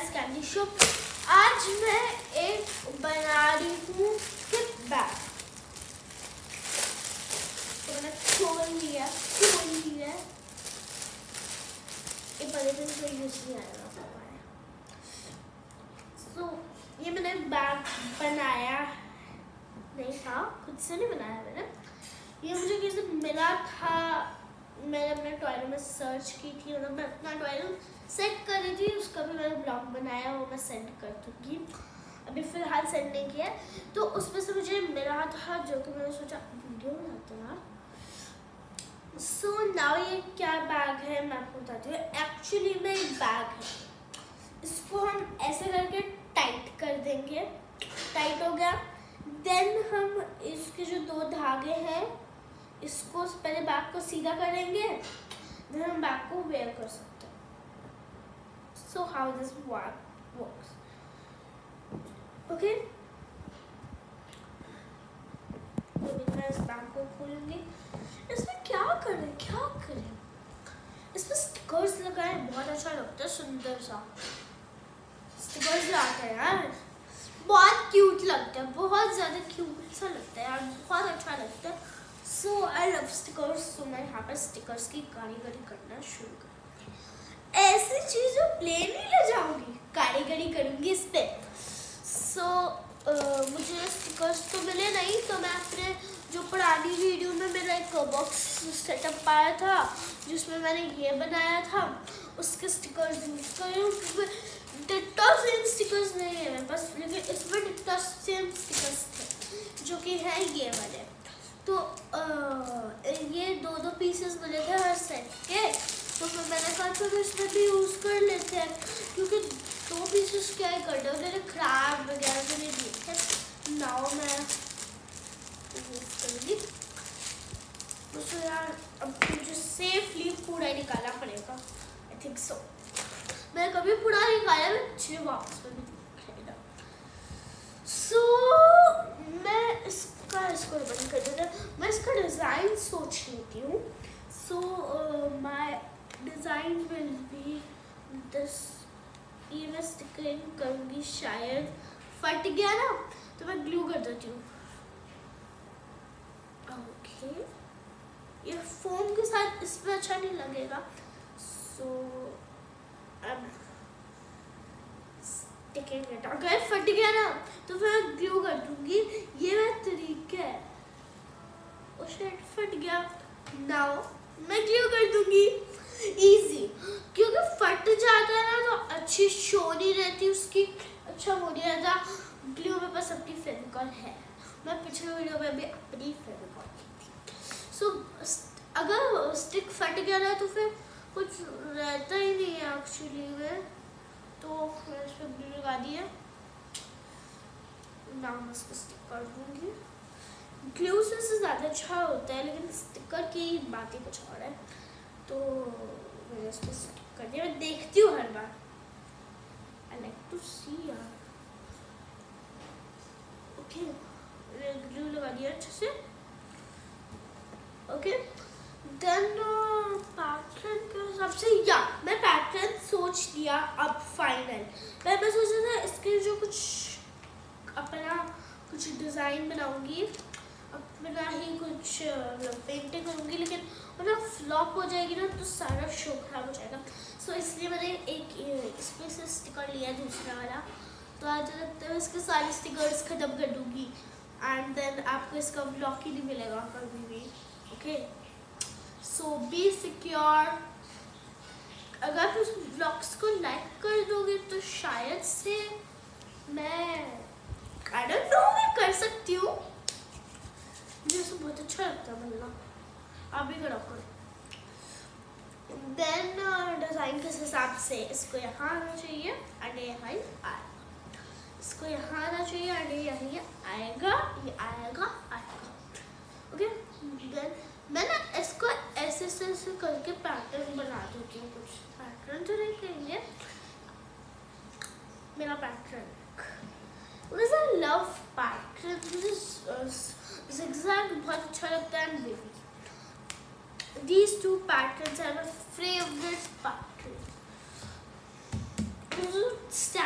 Guys candy shop. आज मैं एक बना रही हूँ हिप बैग। तो मैंने खोल लिया ये पॉलीथिन से यूज नहीं आएगा। सो ये मैंने बैग बनाया नहीं था, खुद से नहीं बनाया मैंने। ये मुझे किसी से मिला था, मैंने अपने टॉयलेट में सर्च की थी, मतलब मैं अपना टॉयलेट सेट कर रही थी, उसका भी मैंने ब्लॉग बनाया, वो मैं सेंड कर दूँगी। अभी फ़िलहाल सेंड नहीं किया, तो उसमें से मुझे मिला था जो कि मैंने सोचा वीडियो बनाते यार। सो नाउ ये क्या बैग है मैं आपको बताती हूँ। एक्चुअली में एक बैग है, इसको हम ऐसे करके टाइट कर देंगे। टाइट हो गया, देन हम इसके जो दो धागे हैं इसको पहले बैग को सीधा करेंगे, देन हम बैग को वेयर कर सकते हैं। So how this works, okay. मैं इस बैग को खोलूंगी। इसमें क्या करें इसमें स्टिकर्स लगाए, बहुत अच्छा लगता है, सुंदर सा स्टिकर्स लगाते हैं यार, बहुत क्यूट लगता है, बहुत ज़्यादा क्यूट सा लगता है यार, बहुत अच्छा लगता है। So I love stickers. सो मैं यहाँ पर स्टिकर्स की कारीगरी करना शुरू करूँगी। ऐसी चीज़ जो प्लेन नहीं ले जाऊँगी, कारीगरी करूँगी इस पर। सो मुझे स्टिकर्स तो मिले नहीं, तो मैं अपने जो पुरानी वीडियो में मेरा एक बॉक्स सेटअप पाया था जिसमें मैंने ये बनाया था, उसके स्टिकर्स यूज़ कर रही हूँ, क्योंकि डिट्टो सेम स्टिकर्स नहीं है मेरे पास, लेकिन इसमें डिट्टो सेम स्टिकर्स थे जो कि है ये वाले। तो ये दो पीसेस मिले थे हर सेट के, तो फिर मैंने कहा तो इसमें भी यूज़ कर लेते हैं, क्योंकि दो पीसेस क्या ही कर दो, मैंने खराब वगैरह तो नहीं दिए थे। नाउ मैं यूज़ करूँगी तो यार अब मुझे सेफली पूरा निकालना पड़ेगा, आई थिंक सो। मैं कभी पूरा निकाला, मैं अच्छे बॉक्स में भी दिखेगा। सो मैं इसको बंद कर देता हूँ, मैं इसका डिज़ाइन सोच लेती हूँ। So my design will be this. ये मैं स्टिकरिंग करूँगी, शायद फट गया ना तो मैं ग्लू कर देती हूँ। ओके, ये फोम के साथ इस पर अच्छा नहीं लगेगा, सो अब अगर फट गया ना तो फिर मैं ग्लू कर दूंगी। ये मेरा तरीका है। ओ शिट, फट गया, नाउ मैं ग्लू कर दूंगी। इजी, क्योंकि फट जाता है ना तो अच्छी शो नहीं रहती उसकी, अच्छा हो नहीं रहता। ग्लू मेरे पास अपनी फेविकॉल है, मैं पिछले वीडियो में भी अपनी फेविकॉल की थी। सो अगर स्टिक फट गया ना तो फिर कुछ रहता ही नहीं है एक्चुअली में, तो मैं इस पर ग्लू लगा दिया। नाउ मैं इसको स्टिक कर दूँगी। ग्लू से ज़्यादा अच्छा होता है, लेकिन स्टिकर की बात ही कुछ और है, तो मैंने इसको स्टिक कर दिया। मैं देखती हूँ हर बार, आई लाइक टू सी यार। ओके, ग्लू लगा दिया अच्छे से। ओके, देन पैटर्न के हिसाब से या मैं पैटर्न सोच लिया अब फाइनल। मैं सोच रहा था इसके जो कुछ अपना कुछ डिज़ाइन बनाऊंगी, अपना ही कुछ पेंटिंग करूँगी, लेकिन मतलब फ्लॉप हो जाएगी ना तो सारा शो खराब हो जाएगा। सो इसलिए मैंने एक इसमें से स्टिकर लिया दूसरा वाला, तो आज लगता है इसके सारे स्टिकर्स ख़त्म कर दूँगी, एंड देन आपको इसका ब्लॉग ही नहीं मिलेगा कभी भी। Okay, so be secure. अगर आप उस ब्लॉग्स को लाइक कर दोगे तो शायद से मैं आई डोंट नो, मैं कर सकती हूँ, मुझे इसको बहुत अच्छा लगता है बनना, आप भी करो। देन डिज़ाइन के हिसाब से इसको यहाँ आना चाहिए, एंड यहाँ आएगा, इसको यहाँ आना चाहिए, एंड यहीं आएगा, ये आएगा। ओके, देन मैं ना इसको ऐसे करके पैटर्न बना देती हूँ। कुछ पैटर्न तो नहीं कहेंगे, मेरा पैटर्न मुझे लव पैटर्न, मुझे zigzag बहुत अच्छा लगता है, and wavy. These two patterns are my favorite patterns.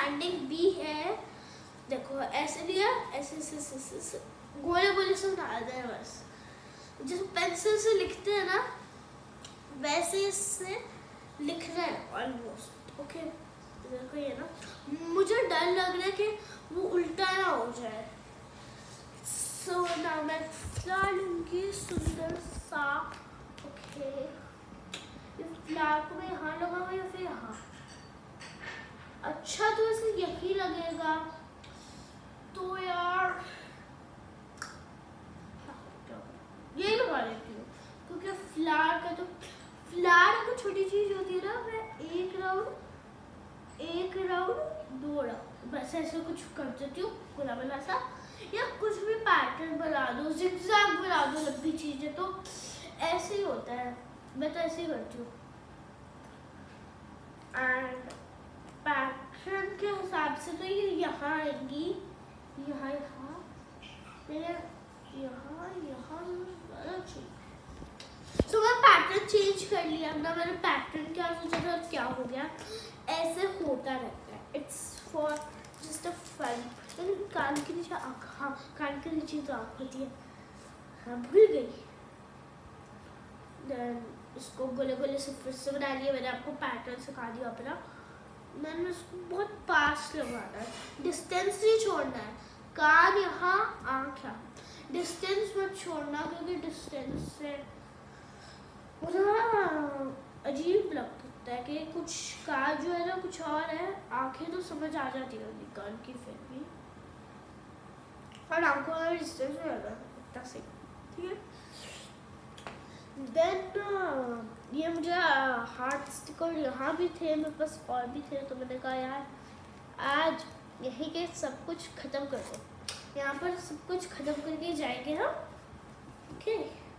देखो ऐसे लिया, ऐसे ऐसे गोले गोले से डाल दें बस, जैसे पेंसिल से लिखते हैं ना वैसे इससे लिखना है ऑलमोस्ट। ओके देखो ये ना, मुझे डर लग रहा है कि वो उल्टा ना हो जाए। सो नाउ मैं फ्लावर लूँगी सुंदर सा। ओके इस फ्लावर को मैं यहाँ लगाऊँ या फिर यहाँ? अच्छा तो इसे यही लगेगा तो यार यही लगा लेती हूँ, क्योंकि फ्लावर का तो छोटी चीज होती है ना, मैं एक राउंड 2 राउंड बस ऐसे कुछ कर देती हूँ गुलाबला सा, या कुछ भी पैटर्न बना दो, जिगजैग बना दो लंबी चीजें, तो ऐसे ही होता है। मैं तो ऐसे ही करती हूँ। एंड पैटर्न के हिसाब से तो ये यहाँ आएंगी, यहाँ तो मैं पैटर्न चेंज कर लिया ना, मैंने पैटर्न क्या सोचा था क्या हो गया, ऐसे होता रहता है। It's for just a fun. लेकिन कान के नीचे आँख, हाँ कान के नीचे तो आँख होती है, हाँ भूल गई। देन इसको गोले गोले से फिर से बना लिया, मैंने आपको पैटर्न सिखा दिया अपना। मैंने उसको बहुत पास लगाना है, डिस्टेंस नहीं छोड़ना है, कान यहाँ आँख यहाँ, डिस्टेंस मत छोड़ना, क्योंकि डिस्टेंस से अजीब लगता है कि कुछ कान जो है ना कुछ और है, आंखें तो समझ आ जाती है कान की फिर भी, और आंखों का डिस्टेंस हो जाता है इतना सही। ठीक है देन ये मुझे हार्ट स्टिकर यहाँ भी थे मेरे पास, और भी थे, तो मैंने कहा यार आज यहीं के सब कुछ ख़त्म कर दो, यहाँ पर सब कुछ ख़त्म करके जाएंगे हम। ओके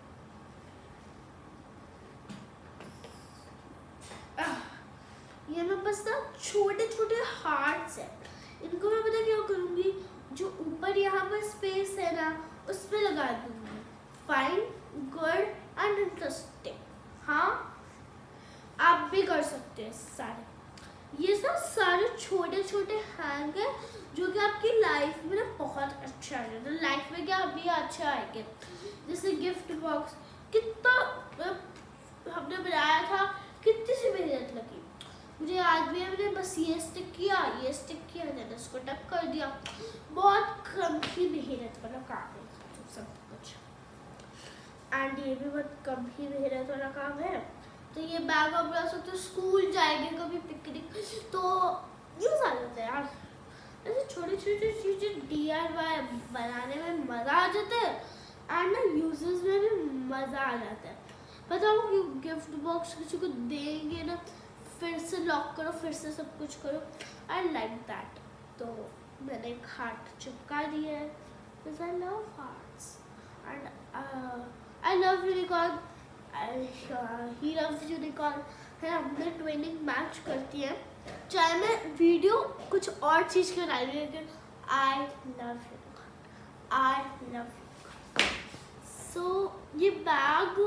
ये मेरे पास ना छोटे छोटे हार्ट्स हैं, इनको मैं पता क्या करूँगी, जो ऊपर यहाँ पर स्पेस है ना उस पर लगा दूँगी। Fine, good and interesting. हाँ आप भी कर सकते हैं सारे, ये सब सारे छोटे छोटे हैंग है जो कि आपकी लाइफ में ना बहुत अच्छा है, तो लाइफ में क्या अभी अच्छा आएंगे। जैसे गिफ्ट बॉक्स कितना हमने बनाया था, कितनी सी मेहनत लगी, मुझे आज भी हमने बस ये स्टिक किया मैंने उसको टक कर दिया, बहुत कम ही मेहनत वाला काम है सब कुछ। एंड ये भी बहुत कम ही मेहनत वाला काम है। तो ये बैग आप बना सकते हो, स्कूल जाएंगे कभी पिकनिक तो यूज आ जाता है यार। ऐसे छोटी छोटी चीजें DIY बनाने में मजा आ जाता है, एंड ना यूजेस में भी मजा आ जाता है। बताओ कि गिफ्ट बॉक्स किसी को देंगे ना, फिर से लॉक करो, फिर से सब कुछ करो, आई लाइक दैट। तो मैंने एक हार्ट चिपका दिया है, because I love hearts and I love unicorn, he loves unicorn है। हमने ट्विनिंग मैच करती है, चाहे मैं वीडियो कुछ और चीज़ की बना रही हूँ, लेकिन I love unicorn, I love unicorn. So ये बैग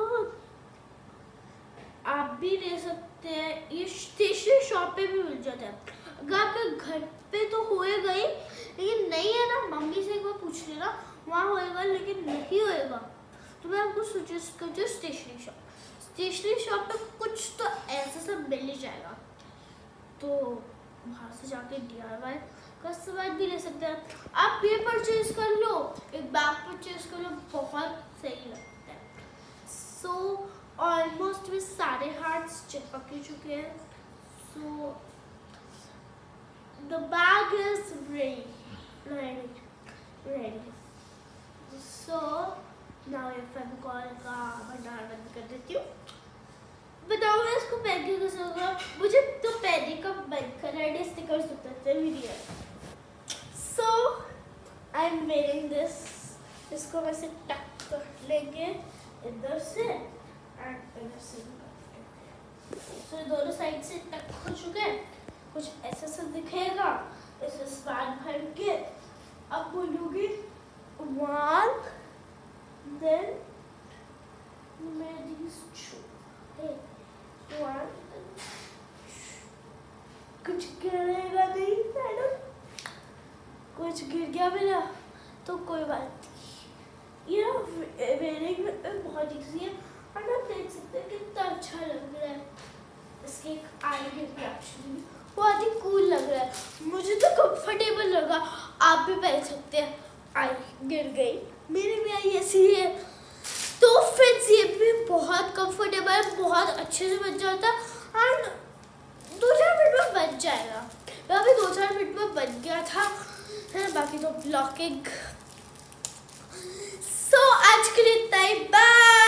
आप भी ले सकते हैं, ये स्टेशनरी शॉप पे भी मिल जाता है। अगर आपके घर पे तो होएगा ही, लेकिन नहीं है ना, मम्मी से एक बार पूछ लेना, वहाँ होएगा, लेकिन नहीं होएगा तो मैं आपको सजेस्ट करती हूँ स्टेशनरी शॉप। स्टेशनरी शॉप पे कुछ तो ऐसा सब मिल ही जाएगा, तो वहाँ से जाके DIY का सामान भी ले सकते हैं। आप ये परचेज कर लो, एक बैग परचेज कर लो, बहुत सही लगता है। सो ऑलमोस्ट भी सारे हार्ट्स चिपक ही चुके हैं, so the bag is ready. So now ये फेविकॉल का भंडार बंद कर देती हूँ। बताओ मैं इसको पहन के कैसा होगा, मुझे तो पहनने का मन कर रहा है, स्टिकर्स उतरते भी नहीं है। So I am wearing this, इसको वैसे टक कर लेंगे इधर से एंड इधर से। सो दोनों साइड से टक हो चुके हैं, कुछ ऐसा सा दिखेगा, इसे स्पैन भर के अब बोलूँगी 1 then मैं these 2 1 कुछ करेगा नहीं मैडम, कुछ कुछ गिर गया मेरा तो कोई बात नहीं। ये वेयरिंग में बहुत इजी है और आप देख सकते हैं कितना अच्छा लग रहा है। इसके एक आई गिर गया, एक्चुअली बहुत ही कूल लग रहा है, मुझे तो कंफर्टेबल लगा। आप भी पहन सकते हैं। आई गिर गई, मेरी भी आई ऐसी है। तो फ्रेंड्स ये भी बहुत कंफर्टेबल है, बहुत अच्छे से बन जाता है एंड 2-4 मिनट में बन जाएगा। वह भी 2-4 मिनट में बन गया था है, बाकी तो ब्लॉकिंग। सो आज के लिए इतना ही, बाय।